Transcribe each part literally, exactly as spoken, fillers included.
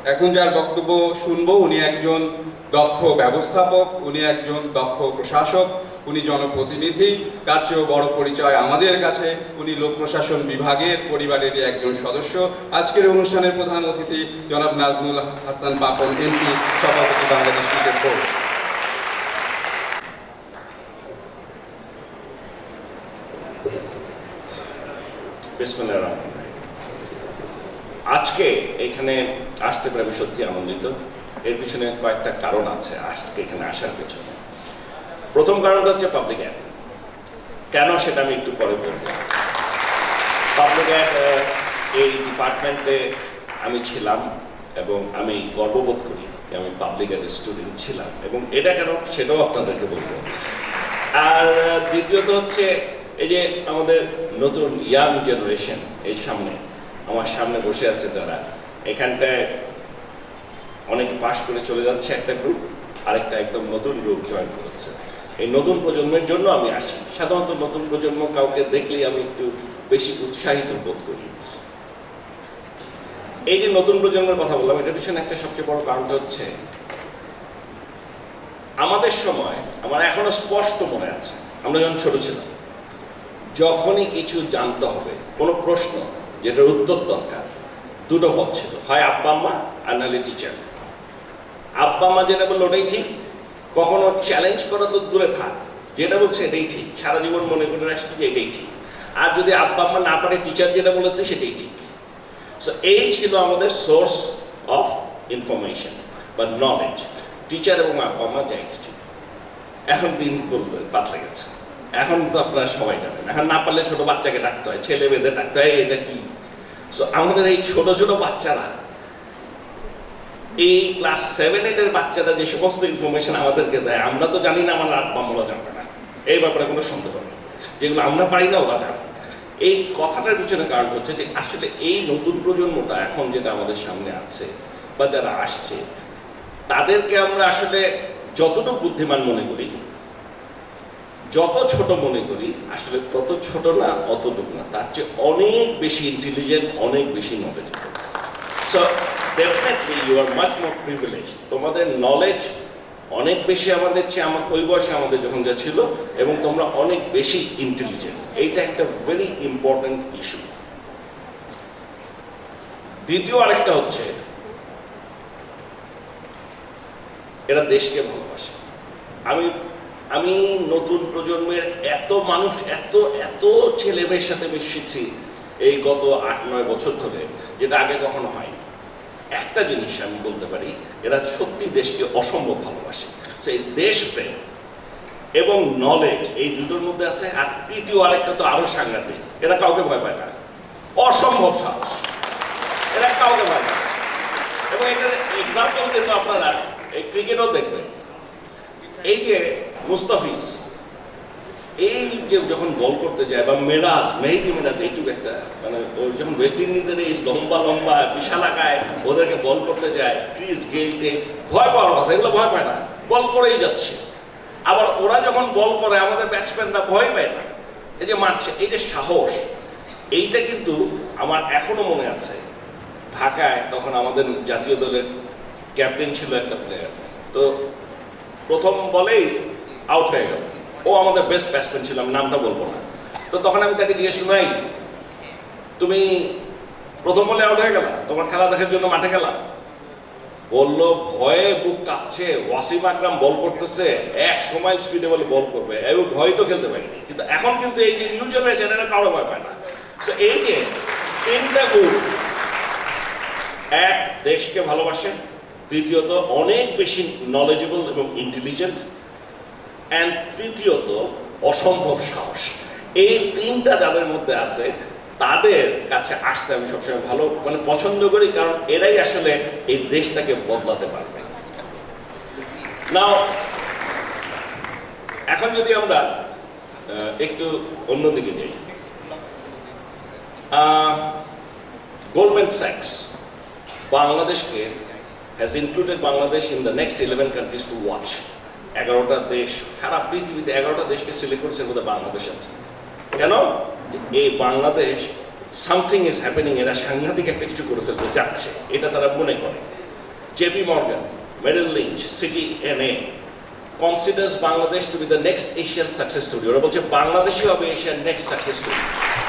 এখন যার বক্তব্য শুনবো উনি একজন দক্ষ ব্যবস্থাপক, উনি একজন দক্ষ প্রশাসক, উনি জনপ্রতিনিধি, তার চেয়েও বড় পরিচয় আমাদের কাছে উনি লোক প্রশাসন বিভাগের পরিবারেরই একজন সদস্য। আজকের অনুষ্ঠানের প্রধান অতিথি জনাব নাজমুল হাসান পাপন, এমপি, সভাপতি বাংলাদেশ ক্রিকেট বোর্ড। আজকে এখানে আসতে পেরে আমি সত্যি আনন্দিত। এর পিছনে কয়েকটা কারণ আছে আজকে এখানে আসার পেছনে। প্রথম কারণটা হচ্ছে পাবলিক অ্যাড। কেন সেটা আমি একটু পরে বলব। পাবলিক অ্যাড এই ডিপার্টমেন্টে আমি ছিলাম এবং আমি গর্ববোধ করি যে আমি পাবলিক অ্যাডের স্টুডেন্ট ছিলাম, এবং এটা কেন সেটাও আপনাদেরকে বলবো। আর দ্বিতীয়ত হচ্ছে এই যে আমাদের নতুন ইয়াং জেনারেশন, এই সামনে আমার সামনে বসে আছে যারা, এখানটায় অনেক পাশ করে চলে যাচ্ছে একটা গ্রুপ, আরেকটা একদম নতুন গ্রুপ জয়েন করছে। এই নতুন প্রজন্মের জন্য আমি আসি। সাধারণত নতুন প্রজন্ম কাউকে দেখলেই আমি একটু বেশি উৎসাহিত বোধ করি। এই যে নতুন প্রজন্মের কথা বললাম, এটার পিছনে একটা সবচেয়ে বড় কারণটা হচ্ছে আমাদের সময়, আমার এখনো স্পষ্ট মনে আছে, আমরা যখন ছোট ছিলাম, যখনই কিছু জানতে হবে, কোনো প্রশ্ন যেটার উত্তর দরকার, দুটো পথ ছিল, হয় আব্বা আম্মা আর নাহলে টিচার। আব্বা আম্মা যেটা বললো ওটাই ঠিক, কখনো চ্যালেঞ্জ করা তো দূরে থাক, যেটা বলছে এটাই ঠিক, সারা জীবন মনে করে আসছে যে এটাই ঠিক। আর যদি আব্বা আম্মা না পারে, টিচার যেটা বলেছে সেটাই ঠিক। সো এই ছিল আমাদের সোর্স অফ ইনফরমেশন বা নলেজ, টিচার এবং আব্বা আম্মা যাই কিছু। এখন দিন বলতে পাল্টে গেছে। এখন তো আপনারা সবাই জানেন, এখন না পারলে ছোট বাচ্চাকে ডাকতে হয়, ছেলে মেয়েদের ডাকতে হয়, এটা কি। সো আমাদের এই ছোট ছোট বাচ্চারা, এই ক্লাস সেভেন এইটের বাচ্চারা যে সমস্ত ইনফরমেশন আমাদেরকে দেয়, আমরা তো জানি না, আমার আব্বা আম্মারা জানবে না, এই ব্যাপারে কোনো সন্দেহ নেই। যেগুলো আমরা পারি না ওরা জানে। এই কথাটার পিছনে কারণ হচ্ছে যে আসলে এই নতুন প্রজন্মটা এখন যেটা আমাদের সামনে আছে বা যারা আসছে, তাদেরকে আমরা আসলে যতটুকু বুদ্ধিমান মনে করি, যত ছোট মনে করি, আসলে তত ছোট না, অতটুকু না, তার চেয়ে অনেক বেশি ইন্টেলিজেন্ট, অনেক বেশি knowledgeable. So definitely you are much more privilege. তোমাদের নলেজ অনেক বেশি আমাদের চেয়ে, আমার ওই বয়সে আমাদের যখন যা ছিল, এবং তোমরা অনেক বেশি ইন্টেলিজেন্ট। এইটা একটা ভেরি ইম্পর্টেন্ট ইস্যু। দ্বিতীয় আরেকটা হচ্ছে এরা দেশকে ভালোবাসে। আমি আমি নতুন প্রজন্মের এত মানুষ, এত এত ছেলে মেয়ের সাথে মিশেছি এই গত আট নয় বছর ধরে, যেটা আগে কখনো হয়। একটা জিনিস আমি বলতে পারি, এরা সত্যি দেশকে অসম্ভব ভালোবাসে। তো এই দেশপ্রেম এবং নলেজ এই দুটোর মধ্যে আছে। আর তৃতীয় আরেকটা তো আরো সাংঘাতিক, এরা কাউকে ভয় পায় না, অসম্ভব সাহস, এরা কাউকে ভয় পায় না। এবং এটার এক্সাম্পল কিন্তু আপনারা এই ক্রিকেটও দেখবেন। এই যে মুস্তাফিজ, এই যে যখন বল করতে যায়, বা মেরাজ, মেহেদি মেরাজ, এইটুকু একটা, মানে ওর যখন ওয়েস্ট ইন্ডিজের এই লম্বা লম্বা বিশাল আকায় ওদেরকে বল করতে যায়, ক্রিস গেইলকে, ভয় পাওয়ার কথা, এগুলো ভয় পায় না, বল করেই যাচ্ছে। আবার ওরা যখন বল করে, আমাদের ব্যাটসম্যানরা ভয় পায় না, এই যে মারছে, এই যে সাহস, এইটা কিন্তু আমার এখনো মনে আছে। ঢাকায় তখন আমাদের জাতীয় দলের ক্যাপ্টেন ছিল একটা প্লেয়ার, তো প্রথম বলেই আউট হয়ে গেল। ও আমাদের বেস্ট ব্যাটসম্যান ছিল, আমি নামটা বলবো না। তো তখন আমি তাকে জিজ্ঞেস করি, ভাই তুমি প্রথম বলে আউট হয়ে গেলা, তোমার খেলা দেখার জন্য মাঠে গেলা? বললো ভয়ে বুক কাঁপছে, ওয়াসিম আকরাম বল করতেছে, একশো মাইল স্পিডে বলে বল করবে, এবং ভয় তো খেলতে পারিনি। কিন্তু এখন কিন্তু এই যে নিউ জেনারেশন, এটা কারো ভয় পায় না। তো এই যে তিনটা গুণ, এক দেশকে ভালোবাসে, দ্বিতীয়ত অনেক বেশি নলেজেবল এবং ইন্টেলিজেন্ট, অ্যান্ড তৃতীয়ত অসম্ভব সাহস। এই তিনটা যাদের মধ্যে আছে, তাদের কাছে আসতে আমি সবসময় ভালো মানে পছন্দ করি, কারণ এরাই আসলে এই দেশটাকে বদলাতে পারবে। নাও এখন যদি আমরা একটু অন্যদিকে যাই, গোল্ডম্যান স্যাক্স বাংলাদেশকে has included Bangladesh in the next eleven countries to watch. এগারোটা দেশ, সারা পৃথিবীতে এগারোটা দেশকে সিলেক্ট করেছে, মধ্যে বাংলাদেশ আছে। কেন? এই বাংলাদেশ সামথিং ইজ হ্যাপেনিং, এরা সাংঘাতিক একটা কিছু করে ফেলতে যাচ্ছে, এটা তারা মনে করে। J P Morgan, Merrill Lynch, Citi N A considers Bangladesh to be the next Asian success story. ওরা বলছে বাংলাদেশই হবে Asian next success story.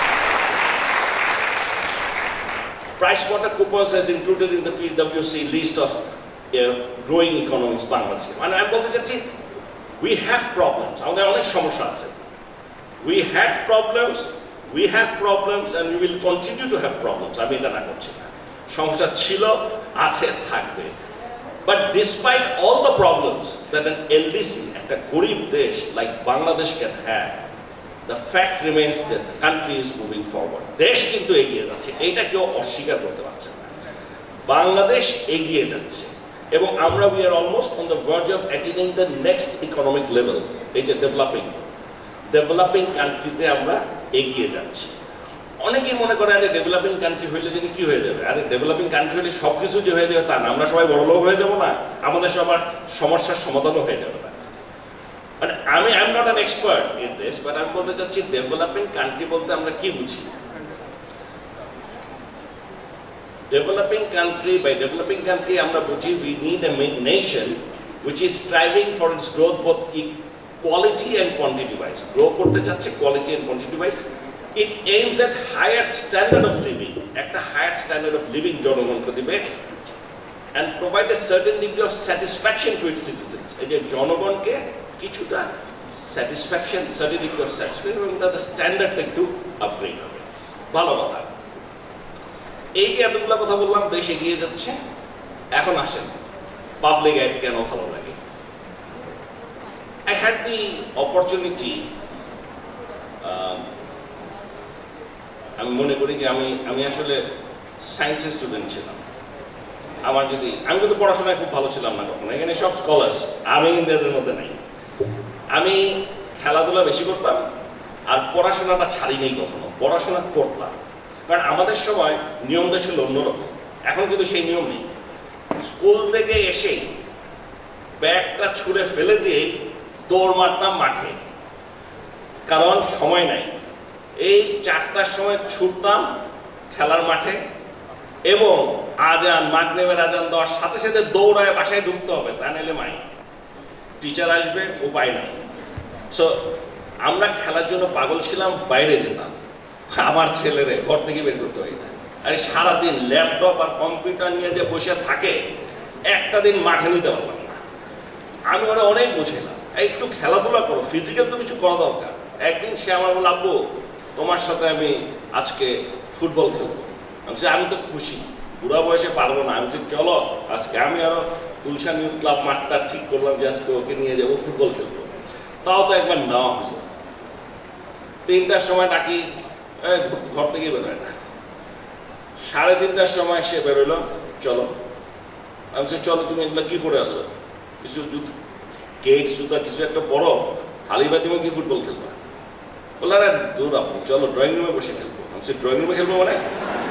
PricewaterhouseCoopers has included in the P W C list of uh, growing economies Bangladesh. And আমি বলতে চাচ্ছি we have problems. আমাদের অনেক সমস্যা আছে. We had problems, we have problems and we will continue to have problems. আমি এটা না করছি না. সমস্যা ছিল, আছে, থাকবে. But despite all the problems that an L D C, একটা গরিব দেশ like Bangladesh can have, the fact remains that the country is moving forward. দেশ কিন্তু এগিয়ে যাচ্ছে, এইটা কেউ অস্বীকার করতে পারছে না। বাংলাদেশ এগিয়ে যাচ্ছে এবং আমরা we are almost on the verge of attaining the next economic level, এই যে ডেভেলপিং ডেভেলপিং কান্ট্রিতে আমরা এগিয়ে যাচ্ছি। অনেকেই মনে করে আরে ডেভেলপিং কান্ট্রি হইলে যিনি কি হয়ে যাবে, আরে ডেভেলপিং কান্ট্রি হলে সব কিছু যে হয়ে যাবে তা না, আমরা সবাই বড়লোক হয়ে যাবো না, আমাদের সবার সমস্যার সমাধানও হয়ে যাবে না। মানে আমি I am not an expert in this, but আমি বলতে চাচ্ছি ডেভেলপিং কান্ট্রি বলতে আমরা কি বুঝি। Developing country by developing country আমরা বুঝি we need a nation which is striving for its growth both quality and quantity wise. Grow করতে যাচ্ছে quality and quantity wise. It aims at higher standard of living, একটা higher standard of living জনগণকে দিবে and provide a certain degree of satisfaction to its citizens. এই যে জনগণকে কিছুটা satisfaction, certain degree of satisfaction এবং তাদের স্ট্যান্ডার্ডটা একটু আপগ্রেড হবে। ভালো কথা। এই যে এতগুলো কথা বললাম, দেশ এগিয়ে যাচ্ছে। এখন আসেন পাবলিক অ্যাড কেন ভালো লাগে। I had the opportunity um, আমি মনে করি যে আমি আমি আসলে সায়েন্সের স্টুডেন্ট ছিলাম। আমার যদি আমি কিন্তু পড়াশোনায় খুব ভালো ছিলাম না কখনো, এখানে সব স্কলার্স, আমি এদের মধ্যে নাই। আমি খেলাধুলা বেশি করতাম আর পড়াশোনাটা ছাড়ি নেই কখনো, পড়াশোনা করতাম। কারণ আমাদের সময় নিয়মটা ছিল অন্যরকম, এখন কিন্তু সেই নিয়ম নেই। স্কুল থেকে এসেই ব্যাগটা ছুঁড়ে ফেলে দিয়ে দৌড় মারতাম মাঠে, কারণ সময় নাই। এই চারটার সময় ছুটতাম খেলার মাঠে এবং আজান মাগরিবের আজান দেওয়ার সাথে সাথে দৌড়ায় বাসায় ঢুকতে হবে, তা নাহলে মাই টিচার আসবে, উপায় নাই। সো আমরা খেলার জন্য পাগল ছিলাম, বাইরে যেতাম। আমার ছেলেরে ঘর থেকে বের করতে হয় না। আর সারাদিন ল্যাপটপ আর কম্পিউটার নিয়ে যে বসে থাকে, একটা দিন মাঠে নিতে পারলাম না। আমি ওরা অনেক বসেলাম, একটু খেলাধুলা করো, ফিজিক্যাল তো কিছু করা দরকার। একদিন সে আমার বলে, আব্বু তোমার সাথে আমি আজকে ফুটবল খেলবো। আমি আমি তো খুশি, বুড়া বয়সে পারবো না। আমি চলো আজকে আমি আরো গুলশান ইউথ ক্লাব মাঠটা ঠিক করলাম যে আজকে ওকে নিয়ে যাবো ফুটবল খেলবো। তাও তো একবার নেওয়া হলো। তিনটার সময় ডাকি, ঘর থেকে বেরোয় না। সাড়ে তিনটার সময় সে বেরোলো, চলো। আমি বলছি চলো, তুমি এগুলো কি পরে আসো? কিছু জুতো কেট জুতা কিছু একটা পরো, খালি বা তুমি কি ফুটবল খেলবা? বললো আরে দূর আপু, চলো ড্রয়িং রুমে বসে খেলবো। আমি বলছি ড্রয়িং রুমে খেলবো মানে?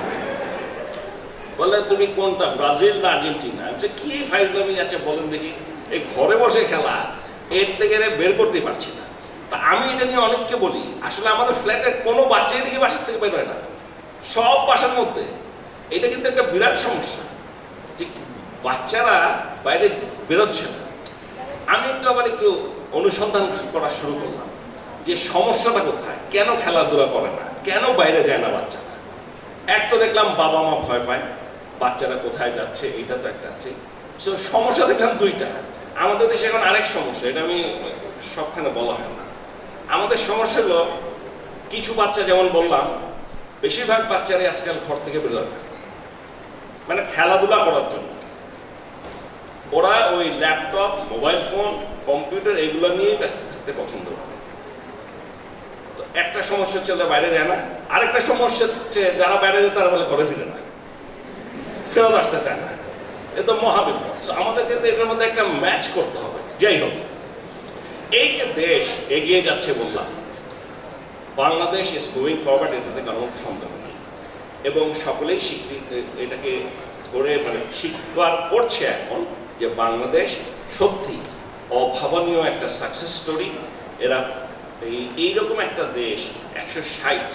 বললে তুমি কোনটা, ব্রাজিল না আর্জেন্টিনা? আমি বলছি কি ফাইজলামি আছে বলেন দেখি, এই ঘরে বসে খেলা, এর থেকে বের করতে পারছি না। তা আমি এটা নিয়ে অনেককে বলি, আসলে আমাদের ফ্ল্যাটের কোনো বাচ্চাই দিকে বাসার থেকে বের হয় না, সব বাসার মধ্যে। এটা কিন্তু একটা বিরাট সমস্যা, ঠিক বাচ্চারা বাইরে বেরোচ্ছে না। আমি একটু আবার একটু অনুসন্ধান করা শুরু করলাম যে সমস্যাটা কোথায়, কেন খেলাধুলা করে না, কেন বাইরে যায় না বাচ্চারা। এক তো দেখলাম বাবা মা ভয় পায়, বাচ্চারা কোথায় যাচ্ছে, এটা তো একটা আছে। সো সমস্যা দেখলাম দুইটা। আমাদের দেশে এখন আরেক সমস্যা, এটা আমি সবখানে বলা হয় না। আমাদের সমস্যা হলো কিছু বাচ্চা, যেমন বললাম বেশিরভাগ বাচ্চারাই আজকাল ঘর থেকে বেরোয় না, মানে খেলাধুলা করার জন্য। ওরা ওই ল্যাপটপ, মোবাইল ফোন, কম্পিউটার এগুলো নিয়েই ব্যস্ত থাকতে পছন্দ করে। তো একটা সমস্যা হচ্ছে বাইরে যায় না, আরেকটা সমস্যা হচ্ছে যারা বাইরে যায় তারা বলে ঘরে ফিরে না, ফেরত আসতে চায় না। এ তো মহাবিপদ। আমাদেরকে তো এটার মধ্যে একটা ম্যাচ করতে হবে। যাই হোক, এই যে দেশ এগিয়ে যাচ্ছে বললাম, বাংলাদেশ ইজ মুভিং ফরওয়ার্ড, এটাতে কোনো সন্দেহ নেই এবং সকলেই স্বীকৃতি এটাকে ধরে মানে স্বীকার করছে এখন যে বাংলাদেশ সত্যি অভাবনীয় একটা সাকসেস স্টোরি। এরা এই এইরকম একটা দেশ, একশো ষাট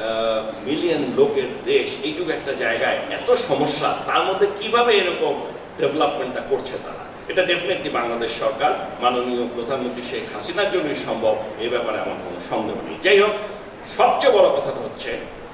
মিলিয়ন লোকের দেশ, এইটুকু একটা জায়গায় এত সমস্যা, তার মধ্যে কিভাবে এরকম ডেভেলপমেন্টটা করছে তারা। এটা ডেফিনেটলি বাংলাদেশ সরকার মাননীয় প্রধানমন্ত্রী শেখ হাসিনার জন্যই সম্ভব, এই ব্যাপারে আমার কোনো সন্দেহ নেই। যাই হোক, সবচেয়ে বড় কথাটা হচ্ছে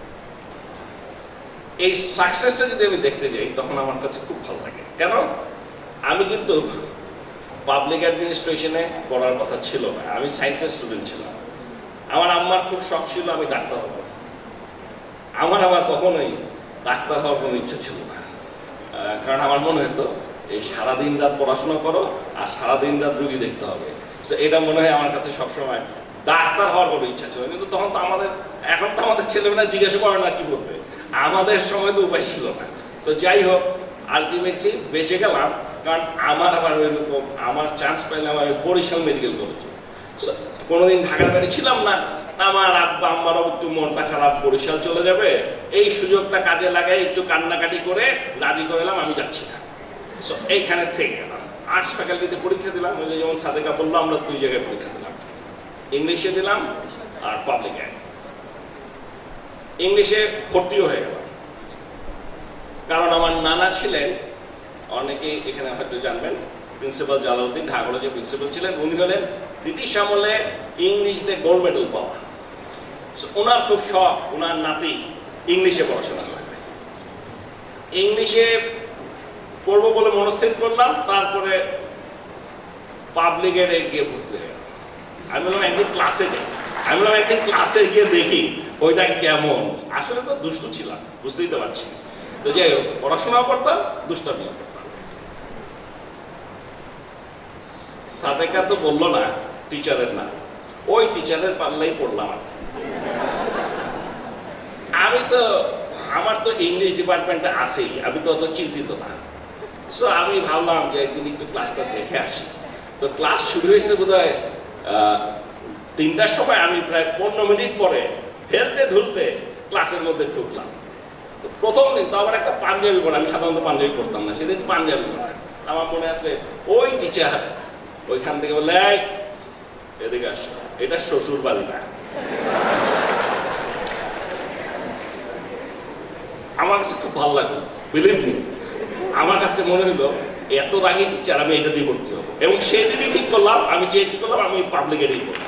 এই সাকসেসটা যদি আমি দেখতে যাই তখন আমার কাছে খুব ভালো লাগে। কেন? আমি কিন্তু পাবলিক অ্যাডমিনিস্ট্রেশনে পড়ার কথা ছিল না, আমি সায়েন্সের স্টুডেন্ট ছিলাম। আমার আম্মার খুব শখ ছিল আমি ডাক্তার হব, আমার আবার কখনোই ডাক্তার হওয়ার কোনো ইচ্ছা ছিল না। কারণ আমার মনে হতো এই সারাদিন রাত পড়াশোনা করো আর সারাদিন রাত রুগী দেখতে হবে, তো এটা মনে হয় আমার কাছে সবসময় ডাক্তার হওয়ার কোনো ইচ্ছা ছিল। কিন্তু তখন তো আমাদের, এখন তো আমাদের ছেলেমেয়েরা জিজ্ঞাসা করে না কি বলবে, আমাদের সময় তো উপায় ছিল না। তো যাই হোক, আলটিমেটলি বেঁচে গেলাম, কারণ আমার আবার ওইরকম আমার চান্স পাইলাম আমি বরিশাল মেডিকেল কলেজে। কোনোদিন ঢাকার বাড়ি ছিলাম না, আমার আব্বা আম্মারও একটু মনটা খারাপ, বরিশাল চলে যাবে, এই সুযোগটা কাজে লাগাই একটু কান্নাকাটি করে রাজি করলাম আমি যাচ্ছি না। সো এইখানে থেকে গেলাম, আর্টস ফ্যাকাল্টিতে পরীক্ষা দিলাম। ওই যে যেমন সাদেকা বললো, আমরা দুই জায়গায় পরীক্ষা দিলাম, ইংলিশে দিলাম আর পাবলিক অ্যাড। ইংলিশে ভর্তিও হয়ে গেলাম, কারণ আমার নানা ছিলেন, অনেকে এখানে হয়তো জানবেন, প্রিন্সিপাল জালালউদ্দিন ঢাকা কলেজের প্রিন্সিপাল ছিলেন। উনি হলেন ব্রিটিশ আমলে ইংলিশে গোল্ড মেডেল পাওয়া। ওনার খুব শখ ওনার নাতি ইংলিশে পড়াশোনা করবে। ইংলিশে পড়বো বলে মনস্থির করলাম, তারপরে পাবলিকের গিয়ে ভর্তি হয়ে গেল। আমি বললাম একদিন ক্লাসে যাই, আমি বললাম একদিন ক্লাসে গিয়ে দেখি ওইটা কেমন। আসলে তো দুষ্টু ছিলাম, বুঝতেই তো পারছি। তো যাই হোক, পড়াশোনাও করতাম, দুষ্টামিও করতাম। সাদেকা তো বললো না টিচারের না, ওই টিচারের পাল্লাই পড়লাম। আমি তো, আমার তো ইংলিশ ডিপার্টমেন্টে আছেই, আমি তো অত চিন্তিত না। সো আমি ভাবলাম যে একদিন একটু ক্লাসটা দেখে আসি। তো ক্লাস শুরু হয়েছে বোধ হয় তিনটার সময়, আমি প্রায় পনেরো মিনিট পরে হেলতে ধুলতে ক্লাসের মধ্যে ঢুকলাম। তো প্রথম দিন তো আবার একটা পাঞ্জাবি পড়া, আমি সাধারণত পাঞ্জাবি পড়তাম না, সেদিন পাঞ্জাবি পড়া। আমার মনে আছে ওই টিচার ওইখান থেকে বলে, এদিকে আস, এটা শ্বশুর বাড়ি না। আমার কাছে খুব ভালো লাগলো, বিলিভ মি। আমার কাছে মনে হলো এত রাগী টিচার, আমি এটা দিয়ে ভর্তি হবো। এবং সেদিনই ঠিক করলাম, আমি যে ঠিক করলাম আমি পাবলিকেরই করবো।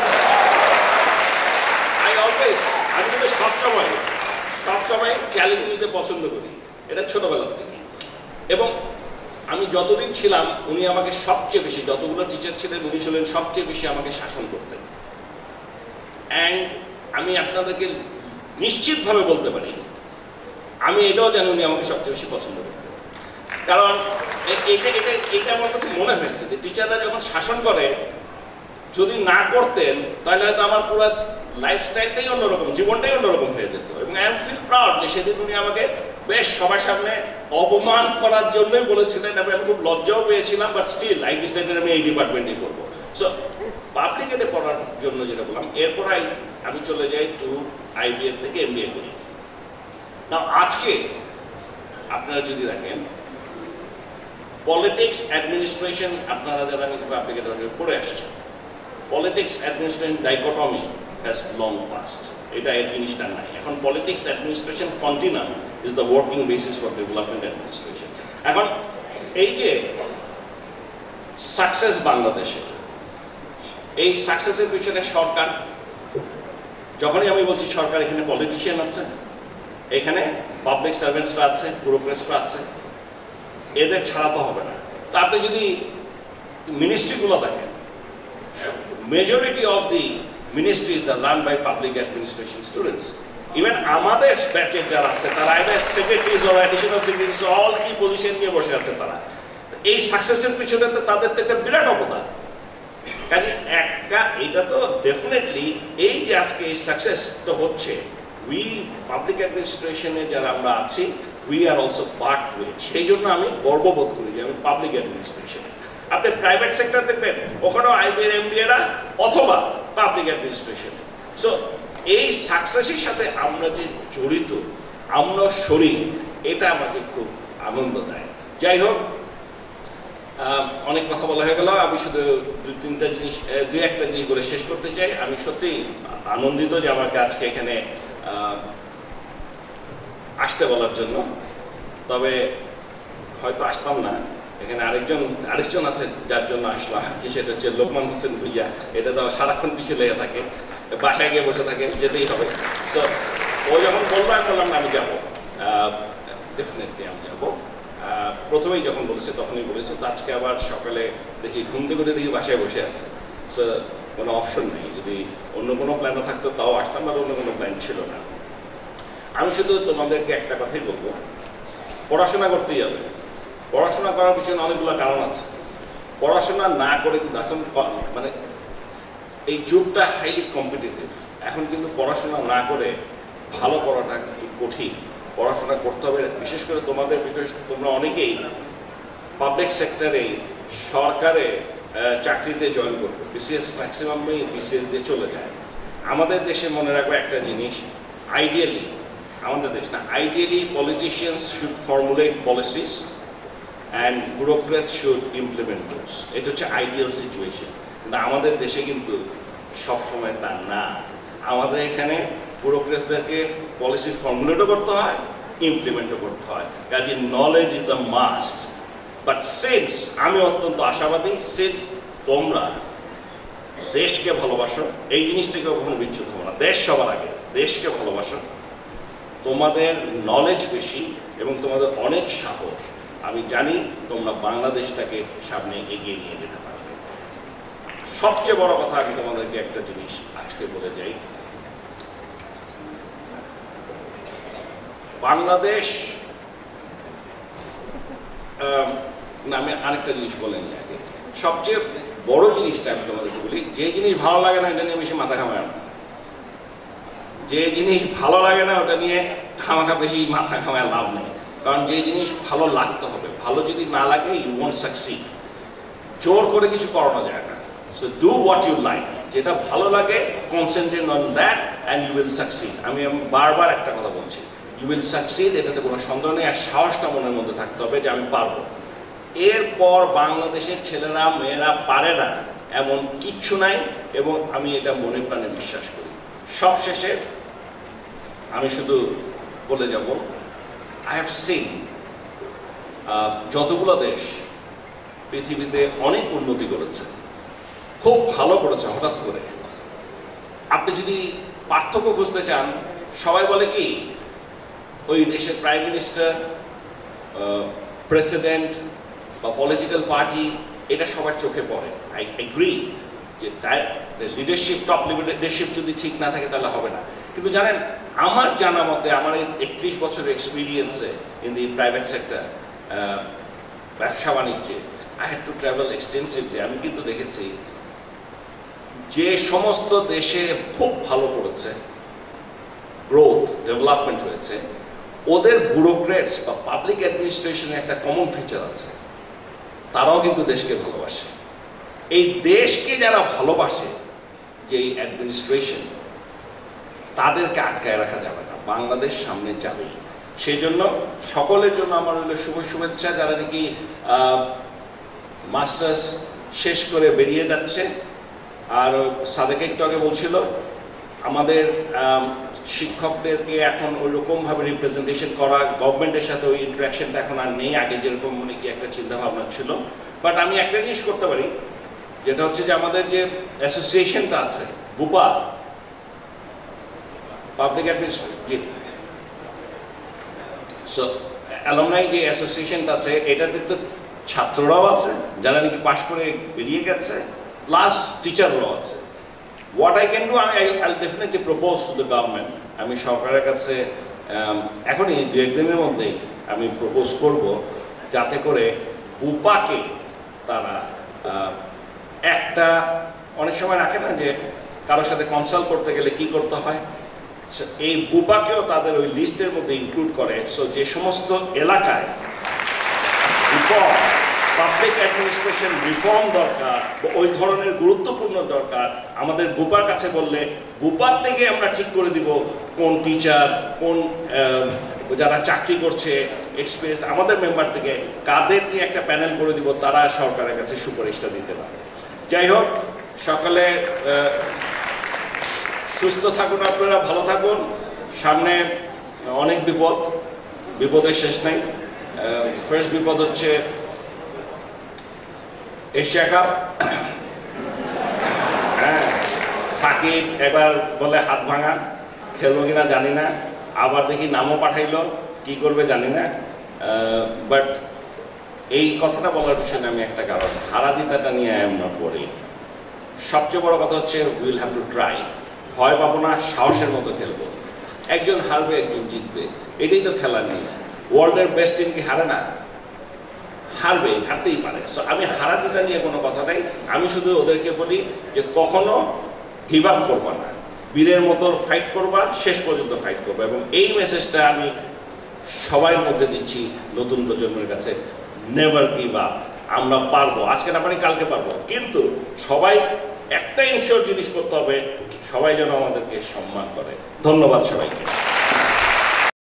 আই অলওয়েজ, আমি কিন্তু সবসময় সবসময় চ্যালেঞ্জ নিতে পছন্দ করি, এটা ছোটবেলার থেকে। এবং আমি যতদিন ছিলাম উনি আমাকে সবচেয়ে বেশি, যতগুলো টিচার ছিলেন উনি ছিলেন সবচেয়ে বেশি আমাকে শাসন করতেন। অ্যান্ড আমি আপনাদেরকে নিশ্চিতভাবে বলতে পারি, আমি এটাও জানি উনি আমাকে সবচেয়ে বেশি পছন্দ করতেন। কারণ এটা এটা এটা আমার কাছে মনে হয়েছে যে টিচাররা যখন শাসন করে, যদি না করতেন তাহলে হয়তো আমার পুরো লাইফস্টাইলটাই অন্যরকম, জীবনটাই অন্যরকম হয়ে যেত। এবং আই এম ফিল প্রাউড যে সেদিন উনি আমাকে বেশ সবার সামনে অপমান করার জন্যই বলেছিলেন। আমি খুব লজ্জাও পেয়েছিলাম, বাট স্টিল আই ডিসাইডেড আমি এই ডিপার্টমেন্টই করবো। সো পাবলিকেটে পড়ার জন্য যেটা বললাম, এরপর আমি চলে যাই টু আইবিএ থেকে এম বি এ করি। না, আজকে আপনারা যদি দেখেন পলিটিক্স অ্যাডমিনিস্ট্রেশন, আপনারা যারা পাবলিকেটে পড়ে আসছেন, politics administration dichotomy has long past. এটা এই জিনিসটা নাই এখন। Politics administration continuum is the working basis for development administration. এখন এই যে সাকসেস বাংলাদেশে, এই সাকসেসের পিছনে সরকার, যখনই আমি বলছি সরকার, এখানে পলিটিশিয়ান আছে, এখানে পাবলিক সার্ভেন্টসরা আছে, ব্যুরোক্রেটসরা আছে, এদের ছাড়া তো হবে না। তা আপনি যদি মিনিস্ট্রিগুলো দেখেন, majority of the ministries are run by public administration students. Even আমাদের ব্যাচের যারা আছে তারা either secretaries or additional secretaries, all key position নিয়ে বসে আছে তারা। এই সাকসেসের পিছনে তো তাদের একটা বিরাট অবদান। কাজে একটা এটা তো ডেফিনেটলি এই যে আজকে এই সাকসেস তো হচ্ছে, উই পাবলিক অ্যাডমিনিস্ট্রেশনে যারা আমরা আছি, we are also part to it. সেই জন্য আমি গর্ববোধ করি যে আমি পাবলিক অ্যাডমিনিস্ট্রেশনে। আপনি প্রাইভেট সেক্টর দেখবেন, ওখানেও আইবিএ এমবিএরা অথবা পাবলিক অ্যাডমিনিস্ট্রেশন। সো এই সাকসেসের সাথে আমরা যে জড়িত, আমরা শরীর, এটা আমাকে খুব আনন্দ দেয়। যাই হোক, অনেক কথা বলা হয়ে গেল, আমি শুধু দুই তিনটা জিনিস, দুই একটা জিনিস বলে শেষ করতে চাই। আমি সত্যিই আনন্দিত যে আমাকে আজকে এখানে আসতে বলার জন্য। তবে হয়তো আসতাম না, এখানে আরেকজন আরেকজন আছে যার জন্য আসলাম, কি সেটা হচ্ছে লোকমান হোসেন ভুইয়া। এটা তো সারাক্ষণ পিছু লেগে থাকে, বাসায় গিয়ে বসে থাকে, যেতেই হবে। সো ও যখন বললো আমি বললাম না আমি যাবো, ডেফিনেটলি আমি যাবো। প্রথমেই যখন বলেছে তখনই বলেছে, তো আজকে আবার সকালে দেখি ঘুম থেকে দেখি বাসায় বসে আছে। সো কোনো অপশন নেই, যদি অন্য কোনো প্ল্যানও থাকতো তাও আসতাম, আর অন্য কোনো প্ল্যান ছিল না। আমি শুধু তোমাদেরকে একটা কথাই বলবো, পড়াশোনা করতেই হবে। পড়াশোনা করার পিছনে অনেকগুলো কারণ আছে। পড়াশোনা না করে কিন্তু আসলে মানে এই যুগটা হাইলি কম্পিটিটিভ, এখন কিন্তু পড়াশোনা না করে ভালো করাটা একটু কঠিন। পড়াশোনা করতে হবে, বিশেষ করে তোমাদের, বিকজ তোমরা অনেকেই পাবলিক সেক্টরে সরকারে চাকরিতে জয়েন করবে, বিসিএস ম্যাক্সিমামই বিসিএস দিয়ে চলে যায়। আমাদের দেশে মনে রাখবো একটা জিনিস, আইডিয়ালি আমাদের দেশ না, ideally politicians should formulate policies and bureaucrats should implement those. এটা হচ্ছে আইডিয়াল সিচুয়েশন, কিন্তু আমাদের দেশে কিন্তু সবসময় তা না। আমাদের এখানে ব্যুরোক্রেটসদেরকে পলিসি ফর্মুলেটও করতে হয়, ইমপ্লিমেন্টও করতে হয়। কাজে knowledge is a must. But since আমি অত্যন্ত আশাবাদী, সিন্স তোমরা দেশকে ভালোবাসো, এই জিনিসটাকে কখনো বিচ্যুত হবো না। দেশ সবার আগে, দেশকে ভালোবাসো, তোমাদের নলেজ বেশি এবং তোমাদের অনেক সাহস, আমি জানি তোমরা বাংলাদেশটাকে সামনে এগিয়ে নিয়ে যেতে পারবে। সবচেয়ে বড় কথা আমি তোমাদেরকে একটা জিনিস আজকে বলে যাই, বাংলাদেশ না, আমি আরেকটা জিনিস বলে নিই আগে। সবচেয়ে বড় জিনিসটা আমি তোমাদেরকে বলি, যে জিনিস ভালো লাগে না এটা নিয়ে বেশি মাথা ঘামায় না। যে জিনিস ভালো লাগে না ওটা নিয়ে খামাখা বেশি মাথা ঘামায় লাভ নেই, কারণ যে জিনিস ভালো লাগতে হবে। ভালো যদি না লাগে ইউ ওয়ন্ট সাকসিড। জোর করে কিছু করানো যায় না। So do what you like, যেটা ভালো লাগে concentrate on that and you will succeed. আমি বারবার একটা কথা বলছি, ইউ উইল সাকসিড, এটাতে কোনো সন্দেহ নেই। আর সাহসটা মনের মধ্যে থাকতে হবে যে আমি পারবো। এরপর বাংলাদেশের ছেলেরা মেয়েরা পারে না এমন কিচ্ছু নাই, এবং আমি এটা মনে প্রাণে বিশ্বাস করি। সবশেষে আমি শুধু বলে যাব, আই হ্যাভ সিন যতগুলো দেশ পৃথিবীতে অনেক উন্নতি করেছে, খুব ভালো করেছে হঠাৎ করে। আপনি যদি পার্থক্য খুঁজতে চান, সবাই বলে কি ওই দেশের প্রাইম মিনিস্টার, প্রেসিডেন্ট বা পলিটিক্যাল পার্টি, এটা সবার চোখে পড়ে। আই এগ্রি যে লিডারশিপ, টপ লিডারশিপ যদি ঠিক না থাকে তাহলে হবে না। কিন্তু জানেন, আমার জানা মতে, আমার এই একত্রিশ বছরের এক্সপিরিয়েন্সে ইন দি প্রাইভেট সেক্টর, ব্যবসা বাণিজ্যে, I had to travel extensively. আমি কিন্তু দেখেছি যে সমস্ত দেশে খুব ভালো করেছে, গ্রোথ ডেভেলপমেন্ট হয়েছে, ওদের ব্যুরোক্রেটস বা পাবলিক অ্যাডমিনিস্ট্রেশনের একটা কমন ফিচার আছে, তারাও কিন্তু দেশকে ভালোবাসে। এই দেশকে যারা ভালোবাসে, যে এই অ্যাডমিনিস্ট্রেশন, তাদেরকে আটকায় রাখা যাবে না, বাংলাদেশ সামনে যাবেই। সেই জন্য সকলের জন্য আমার হলো শুভ শুভেচ্ছা, যারা নাকি মাস্টার্স শেষ করে বেরিয়ে যাচ্ছে। আর সাদেক একটু আগে বলছিল, আমাদের শিক্ষকদেরকে এখন ওই রকমভাবে রিপ্রেজেন্টেশন করা, গভর্নমেন্টের সাথে ওই ইন্টারাকশনটা এখন আর নেই, আগে যেরকম মানে কি একটা চিন্তাভাবনা ছিল। বাট আমি একটা জিনিস করতে পারি, যেটা হচ্ছে যে আমাদের যে অ্যাসোসিয়েশনটা আছে, BUPA, public administration, so alumni যে অ্যাসোসিয়েশনটা আছে, এটাতে তো ছাত্ররাও আছে যারা নাকি পাশ করে বেরিয়ে গেছে, প্লাস টিচাররাও আছে। হোয়াট আই ক্যান ডু, আমি I definitely propose to the government. আমি সরকারের কাছে এখনই দু একদিনের মধ্যেই আমি প্রপোজ করব, যাতে করে বুপাকে তারা একটা, অনেক সময় রাখে না যে কারোর সাথে কনসাল্ট করতে গেলে কি করতে হয়, এই বুপাকেও তাদের ওই লিস্টের মধ্যে ইনক্লুড করে। সো যে সমস্ত এলাকায় রিফর্ম, পাবলিক অ্যাডমিনিস্ট্রেশন রিফর্ম দরকার, ওই ধরনের গুরুত্বপূর্ণ দরকার, আমাদের বুপার কাছে বললে বুপার থেকে আমরা ঠিক করে দিব কোন টিচার, কোন যারা চাকরি করছে এক্সপিরিয়েন্স, আমাদের মেম্বার থেকে কাদের নিয়ে একটা প্যানেল করে দিব, তারা সরকারের কাছে সুপারিশটা দিতে পারে। যাই হোক, সকালে সুস্থ থাকুন, আপনারা ভালো থাকুন। সামনে অনেক বিপদ, বিপদের শেষ নাই। ফার্স্ট বিপদ হচ্ছে এশিয়া কাপ। হ্যাঁ, সাকিব এবার বলে হাত ভাঙা, খেলবো কিনা জানি না, আবার দেখি নামও পাঠাইলো, কি করবে জানি না। বাট এই কথাটা বলার পিছনে আমি একটা কারণ, হারা জিতাটা নিয়ে আই এম নট ওয়ারিড। সবচেয়ে বড় কথা হচ্ছে উইল হ্যাভ টু ট্রাই। ভয় পাবো না, সাহসের মতো খেলবো। একজন হারবে, একজন জিতবে, এটাই তো খেলা নিয়ে। ওয়ার্ল্ডের বেস্ট টিম কি হারে না? হারবে, হারতেই পারে। সো আমি হারা জিতা নিয়ে কোনো কথা নাই, আমি শুধু ওদেরকে বলি যে কখনো গিভ আপ করবা না, বীরের মতো ফাইট করবা, শেষ পর্যন্ত ফাইট করবা। এবং এই মেসেজটা আমি সবার মধ্যে দিচ্ছি নতুন প্রজন্মের কাছে, নেভার গিভ আপ। আমরা পারবো, আজকে না পারি কালকে পারবো, কিন্তু সবাই একটা ইনশিওর জিনিস করতে হবে, সবাই যেন আমাদেরকে সম্মান করে। ধন্যবাদ সবাইকে।